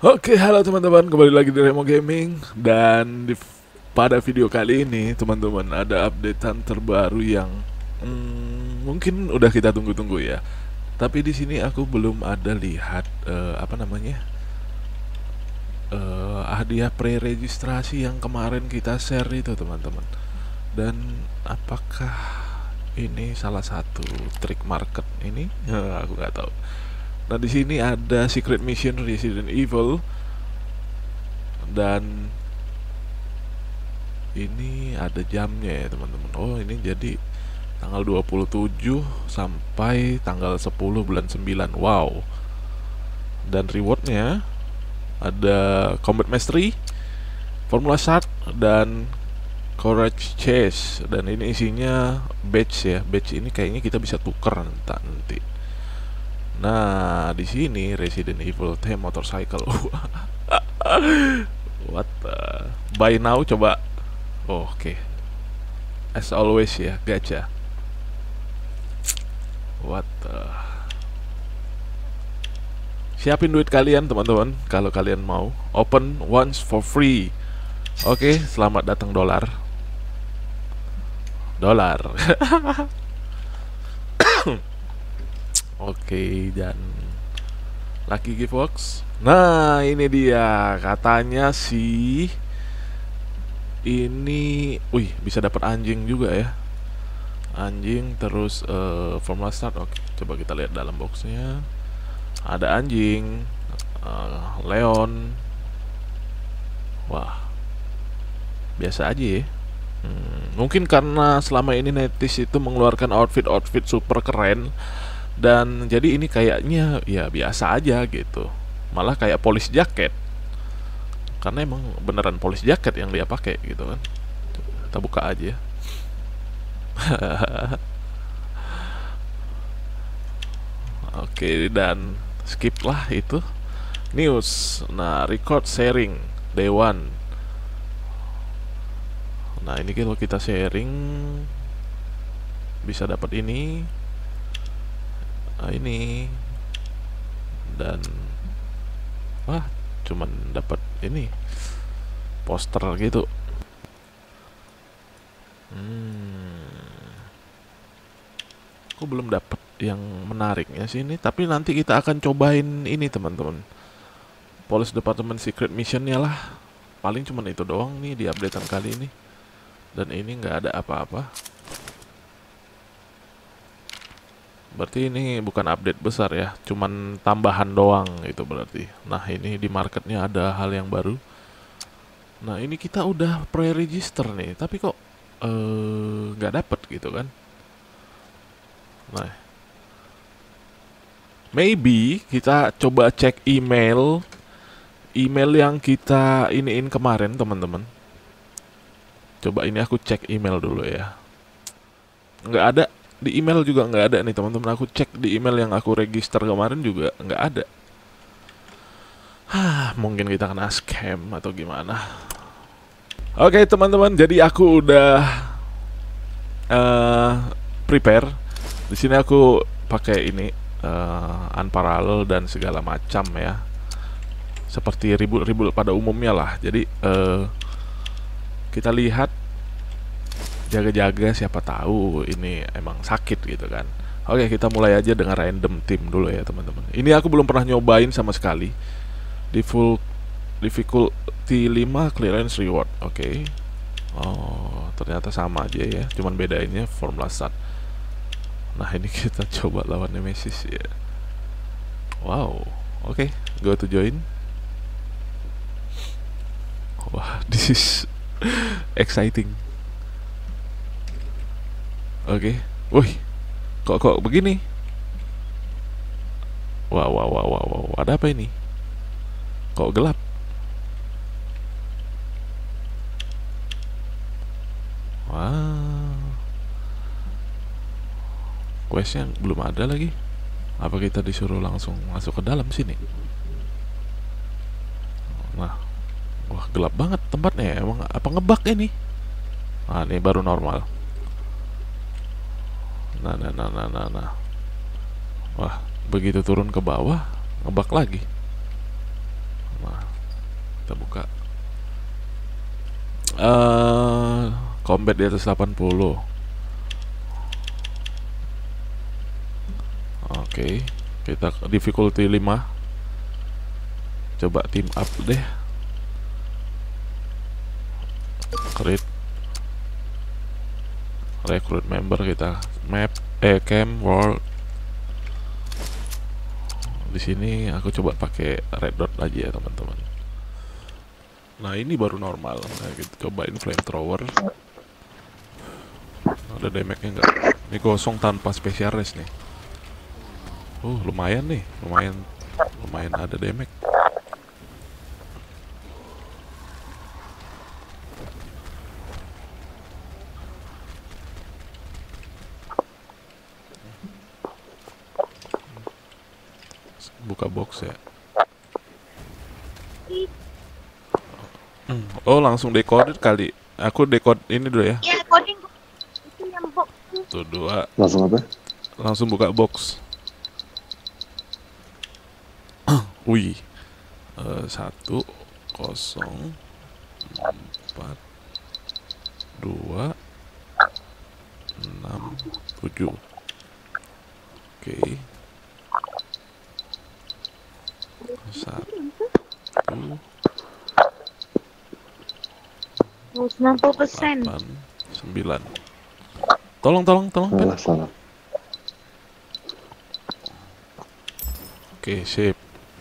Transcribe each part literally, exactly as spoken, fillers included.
Oke, halo teman-teman, kembali lagi di Remo Gaming. Dan di, pada video kali ini, teman-teman, ada updatean terbaru yang hmm, mungkin udah kita tunggu-tunggu ya. Tapi di sini aku belum ada lihat eh, apa namanya eh, hadiah pre-registrasi yang kemarin kita share itu, teman-teman. Dan apakah ini salah satu trik market ini? Aku nggak tahu. Nah, di sini ada Secret Mission Resident Evil dan ini ada jamnya ya, teman-teman. Oh, ini jadi tanggal dua puluh tujuh sampai tanggal sepuluh bulan sembilan. Wow. Dan rewardnya ada Combat Mastery, Formula Start, dan Courage Chase. Dan ini isinya badge ya. Badge ini kayaknya kita bisa tuker nanti. Nah, di sini Resident Evil T Motorcycle. What the? Buy now coba. Oh, oke. Okay. As always ya, gacha. What the? Siapin duit kalian, teman-teman, kalau kalian mau. Open once for free. Oke, okay, selamat datang dolar. Dolar. Oke, okay, dan Lucky Giftbox. Nah, ini dia. Katanya sih ini, wih, bisa dapat anjing juga ya. Anjing terus uh, Formula Start. Oke, coba kita lihat dalam boxnya. Ada anjing, uh, Leon. Wah, biasa aja ya. Hmm, mungkin karena selama ini Netis itu mengeluarkan outfit-outfit super keren, dan jadi ini kayaknya ya biasa aja gitu. Malah kayak polish jacket, karena emang beneran polish jacket yang dia pakai gitu kan. Kita buka aja. Oke, dan skip lah itu. News. Nah, record sharing day one. Nah, ini kalau kita sharing bisa dapat ini. Nah, ini dan wah, cuman dapat ini poster gitu. Hmm, aku belum dapat yang menariknya sih ini, tapi nanti kita akan cobain ini, teman-teman. Police Department Secret Missionnya lah. Paling cuman itu doang nih di updatean kali ini. Dan ini nggak ada apa-apa. Berarti ini bukan update besar ya, cuman tambahan doang itu berarti. Nah, ini di marketnya ada hal yang baru. Nah, ini kita udah pre-register nih, tapi kok nggak uh, dapet gitu kan. Nah, maybe kita coba cek email email yang kita iniin kemarin, teman-teman. Coba ini aku cek email dulu ya. Nggak ada. Di email juga nggak ada nih, teman-teman. Aku cek di email yang aku register kemarin juga nggak ada. Hah, mungkin kita kena scam atau gimana. Oke, teman-teman, jadi aku udah uh, prepare. Di sini aku pakai ini uh, unparallel dan segala macam ya. Seperti ribut-ribut pada umumnya lah. Jadi uh, kita lihat, jaga-jaga, siapa tahu ini emang sakit gitu kan. Oke, kita mulai aja dengan random team dulu ya, teman-teman. Ini aku belum pernah nyobain sama sekali. Di full difficulty lima clearance reward. Oke. Oh, ternyata sama aja ya. Cuman bedainnya Formula Start. Nah, ini kita coba lawan Nemesis ya. Wow. Oke, go to join. Wah, this is exciting. Oke, okay. Wih, kok kok begini? Wow, wow, wow, wow, wow, ada apa ini? Kok gelap? Wah, questnya belum ada lagi. Apa kita disuruh langsung masuk ke dalam sini? Nah, wah, gelap banget tempatnya. Emang apa ngebug ini? Ah, ini baru normal. Nah, nah, nah, nah, nah, nah. Wah, begitu turun ke bawah, ngebak lagi. Nah, kita buka. Uh, combat di atas delapan puluh. Oke, okay. Kita difficulty lima. Coba team up deh. Create recruit member kita. Map, eh camp, world. Di sini aku coba pakai red dot aja ya teman-teman. Nah ini baru normal. Nah, kita cobain flamethrower. Ada damage-nya enggak? Ini kosong tanpa spesialis nih. Oh lumayan nih, lumayan, lumayan ada damage. Buka box ya. Oh langsung decode kali. Aku decode ini dulu ya. Iya coding. Itu yang box. Tuh dua. Langsung apa? Langsung buka box. Wih. Uh, satu kosong empat dua enam tujuh. Oke. Okay. Satu sembilan puluh persen. delapan sembilan. Tolong tolong tolong Salah salah. Oke sip.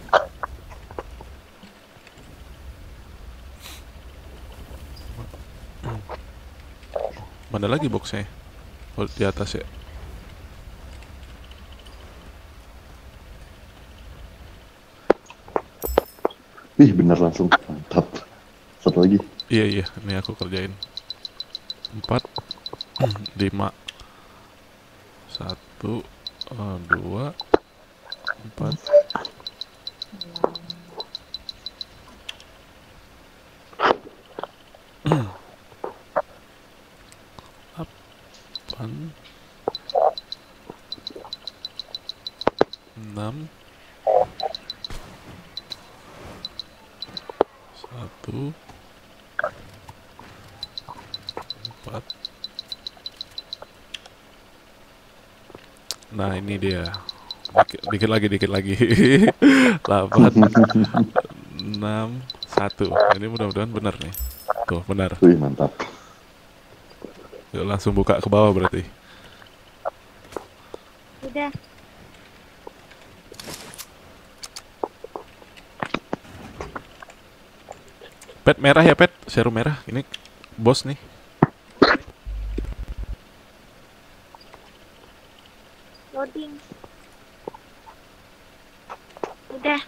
Mana lagi boxnya? Oh di atas ya. Ih bener langsung mantap. Satu lagi. Iya iya, ini aku kerjain. Empat, lima, satu, uh, dua, empat. Delapan, enam, satu, empat. Nah ini dia. Dikit, dikit lagi, dikit lagi. Delapan, enam, satu. Ini mudah-mudahan benar nih. Tuh benar. Wih mantap. Yuk langsung buka ke bawah berarti. Udah. Pet merah ya pet, serum merah. Ini bos nih. Loading. Udah.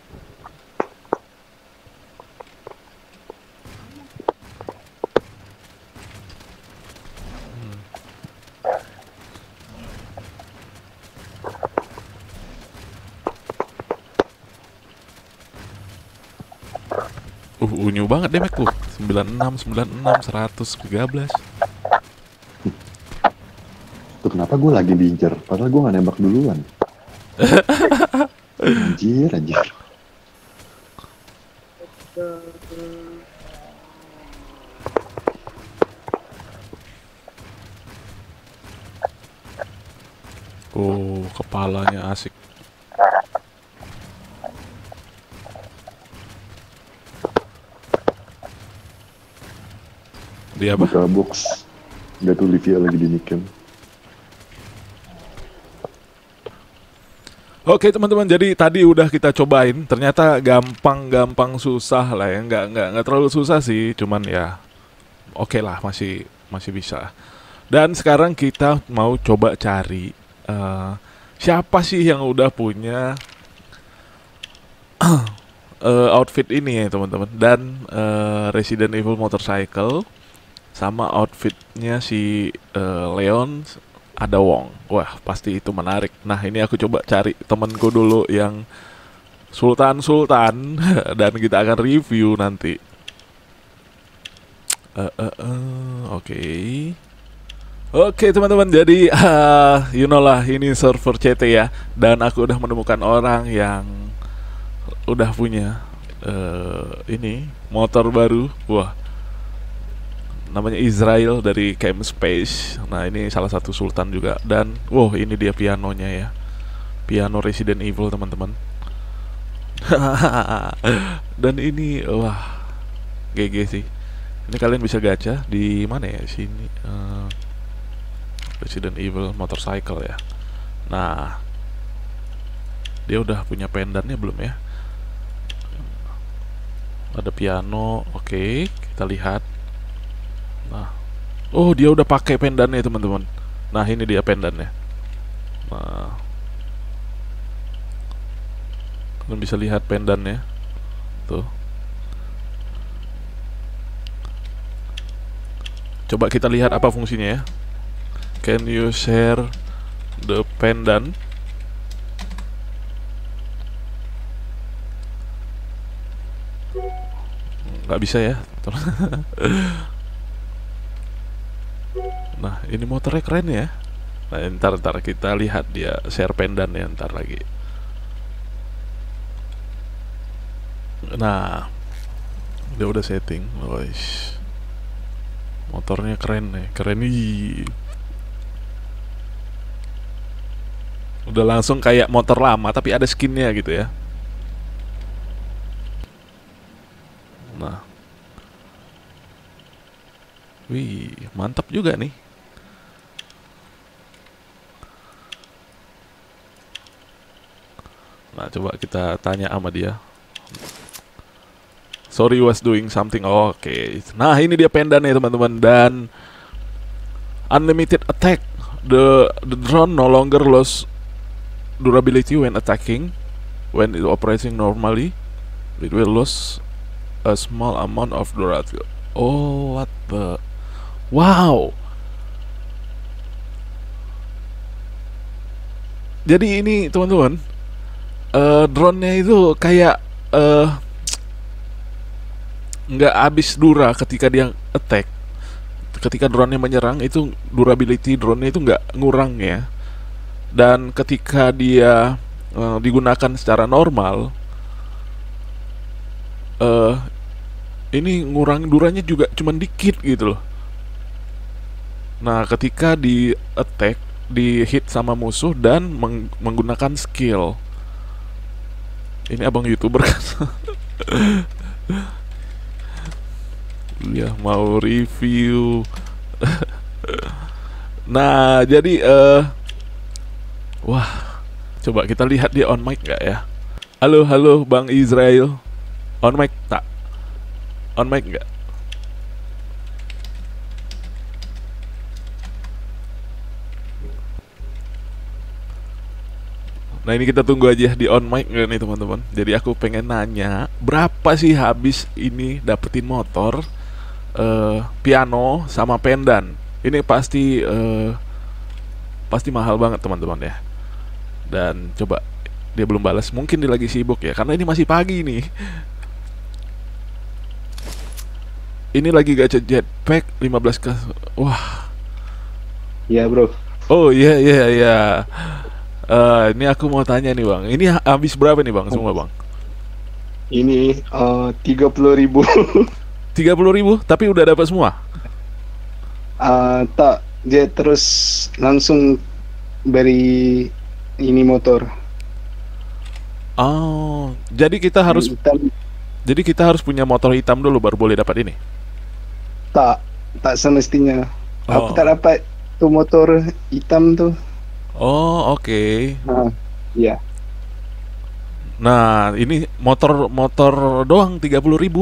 Uh, unyu banget deh Macku. sembilan puluh enam, sembilan puluh enam, seratus tiga belas. Tuh kenapa gue lagi diincer? Padahal gue gak nembak duluan. Anjir, anjir. Oh, kepalanya asik. Dia apa? Buka box. Gak tuh Livia lagi di nikem. Oke teman-teman, jadi tadi udah kita cobain. Ternyata gampang-gampang susah lah ya, nggak nggak nggak terlalu susah sih, cuman ya oke okay lah, masih masih bisa. Dan sekarang kita mau coba cari uh, siapa sih yang udah punya uh, outfit ini ya teman-teman. Dan uh, Resident Evil Motorcycle sama outfitnya si uh, Leon ada Wong. Wah, pasti itu menarik. Nah, ini aku coba cari temenku dulu yang Sultan-Sultan dan kita akan review nanti. Uh, uh, uh, Oke, okay. Oke okay, teman-teman. Jadi, uh, you know lah, ini server C T ya. Dan aku udah menemukan orang yang udah punya eh ini motor baru. Wah, namanya Israel dari Camp Space. Nah, ini salah satu sultan juga. Dan wow, ini dia pianonya ya. Piano Resident Evil, teman-teman. Dan ini wah, G G sih. Ini kalian bisa gacha di mana ya? Sini eh, Resident Evil Motorcycle ya. Nah, dia udah punya pendannya belum ya? Ada piano, oke, kita lihat. Nah, oh dia udah pakai pendannya teman-teman. Nah ini dia pendannya. Nah, kalian bisa lihat pendannya, tuh. Coba kita lihat apa fungsinya ya. Can you share the pendant? Nggak bisa ya. Nah, ini motornya keren ya. Nah, ntar ntar kita lihat dia share pendan ya ntar lagi. Nah, dia udah setting. Guys, motornya keren nih, keren nih. Udah langsung kayak motor lama tapi ada skinnya gitu ya. Nah, wih, mantap juga nih. Nah, coba kita tanya sama dia. Sorry, was doing something. Oh, oke. Okay. Nah, ini dia pendannya teman-teman. Dan unlimited attack. The the drone no longer lose durability when attacking. When it operating normally, it will lose a small amount of durability. Oh, what the? Wow. Jadi ini teman-teman, uh, drone-nya itu kayak uh, nggak habis dura ketika dia attack. Ketika drone-nya menyerang itu durability drone-nya itu nggak ngurang ya. Dan ketika dia uh, digunakan secara normal, uh, ini ngurang duranya juga cuman dikit gitu loh. Nah, ketika di attack, di hit sama musuh dan meng menggunakan skill. Ini abang YouTuber kan. Ya, mau review. Nah, jadi uh, wah, coba kita lihat dia on mic nggak ya? Halo, halo Bang Israel. On mic tak? On mic nggak? Nah, ini kita tunggu aja di on mic nggak nih teman-teman. Jadi aku pengen nanya, berapa sih habis ini dapetin motor, uh, piano sama pendan? Ini pasti uh, pasti mahal banget teman-teman ya. Dan coba, dia belum balas, mungkin dia lagi sibuk ya, karena ini masih pagi nih. Ini lagi gacha jetpack lima belas k. Wah. Iya bro. Oh iya iya iya. Uh, ini aku mau tanya nih bang, ini habis berapa nih bang semua bang? Ini uh, tiga puluh ribu. Tiga puluh ribu, tapi udah dapat semua? Uh, tak, dia terus langsung beri ini motor. Oh, jadi kita harus Hitam. Jadi kita harus punya motor hitam dulu baru boleh dapat ini? Tak, tak semestinya. Oh. Aku tak dapat tuh motor hitam tuh. Oh, oke. Okay. Nah, iya. Nah, ini motor motor doang tiga puluh ribu.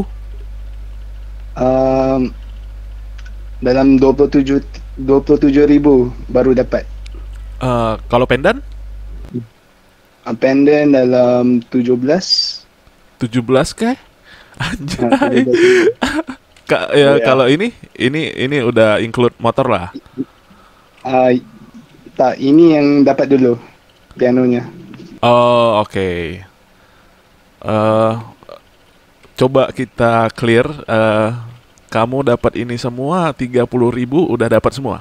Um, dalam dua puluh tujuh ribu baru dapat. Uh, kalau pendan? Uh, pendan dalam tujuh belas. tujuh belas kah? Anjay. Nah, Kak, ya, iya. Kalau ini ini ini udah include motor lah. Uh, tak, ini yang dapat dulu pianonya. Oh, oke. Okay. Uh, coba kita clear. Uh, kamu dapat ini semua tiga puluh ribu udah dapat semua.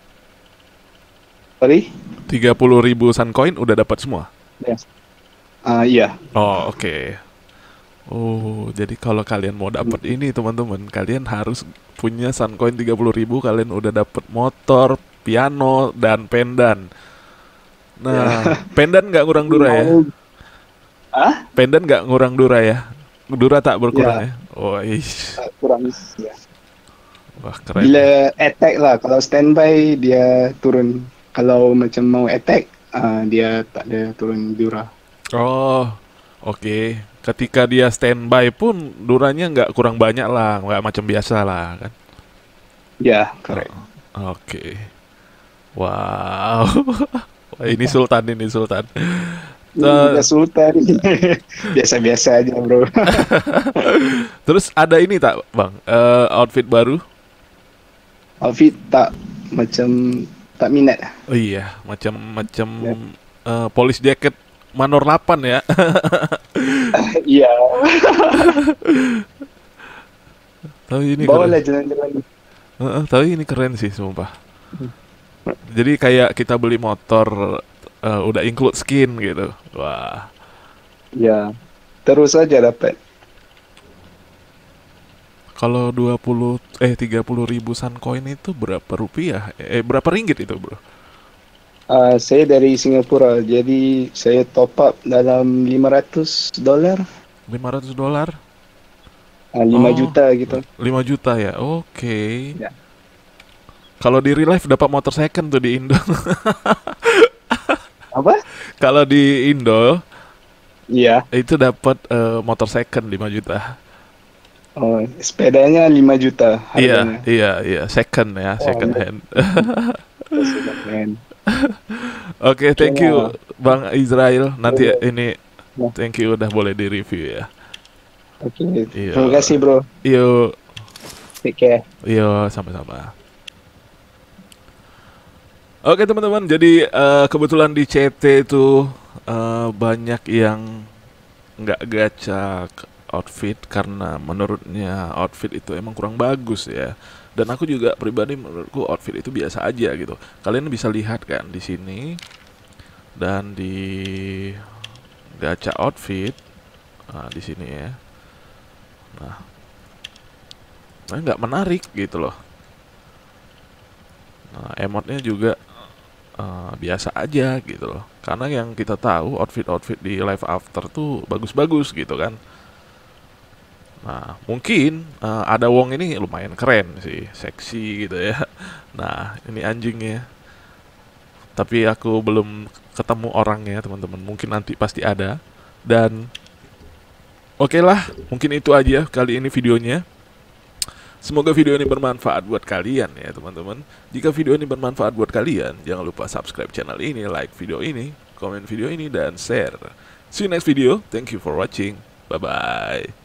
Sorry? tiga puluh ribu Suncoin udah dapat semua. Yes. Uh, iya. Oh, oke. Okay. Oh, jadi kalau kalian mau dapat ini teman-teman, kalian harus punya Suncoin tiga puluh ribu, kalian udah dapat motor, piano, dan pendan. Nah, pendan nggak ngurang dura ya? Mau- Ah? Pendan nggak ngurang dura ya? Dura tak berkurang Ya. ya? Oh, ish. Ah, kurang ya. Wah keren. Bila attack lah, kalau standby dia turun. Kalau macam mau attack, ah, dia tak ada turun dura. Oh, oke. Ketika dia standby pun duranya nggak kurang banyak lah, nggak macam biasa lah kan? Ya, correct. Oke. Wow. Wah, ini Sultan ini Sultan. Hmm, ya Sultan. Biasa-biasa aja, bro. Terus ada ini tak, Bang? Eh, outfit baru? Outfit tak macam tak minat. Oh iya, macam-macam Ya. eh, police jacket Manor delapan ya. Iya, Tapi ini bawa keren. lah jalan-jalan. Heeh, tapi ini keren sih, sumpah. Jadi kayak kita beli motor eh, udah include skin gitu. Wah. Ya, terus aja dapat. Kalau dua puluh eh tiga puluh ribu Suncoin itu berapa rupiah? Eh berapa ringgit itu, Bro? Ah, saya dari Singapura, jadi saya top up dalam lima ratus dolar, lima ratus dolar? ah, lima Oh, juta gitu. lima juta ya. Oke. Ya. Kalau di real life dapat motor second tuh di Indo. Apa? Kalau di Indo Iya. itu dapat eh, motor second lima juta. Oh, sepedanya lima juta Iya, harganya. iya, iya, second ya, Wah, second iya. hand. Keren. Oke, thank you Bang Israel. Nanti Iya. ini Ya. thank you udah boleh di review ya. Oke, Iya. terima kasih bro. Yuk, Take care. yuk, sama-sama. Oke teman-teman, jadi eh, kebetulan di C T itu eh, banyak yang nggak gacha k- outfit karena menurutnya outfit itu emang kurang bagus ya. Dan aku juga pribadi menurutku outfit itu biasa aja gitu. Kalian bisa lihat kan di sini dan di gacha outfit, nah, di sini ya. Nah, nah, nggak menarik gitu loh. Nah, emotnya juga eh, biasa aja gitu loh. Karena yang kita tahu outfit-outfit di live after tuh bagus-bagus gitu kan. Nah, mungkin eh, ada Wong ini lumayan keren sih, seksi gitu ya. Nah, ini anjingnya. Tapi aku belum ketemu orangnya, teman-teman. Mungkin nanti pasti ada. Dan oke lah, mungkin itu aja kali ini videonya. Semoga video ini bermanfaat buat kalian ya teman-teman. Jika video ini bermanfaat buat kalian, jangan lupa subscribe channel ini, like video ini, komen video ini, dan share. See you next video. Thank you for watching. Bye-bye.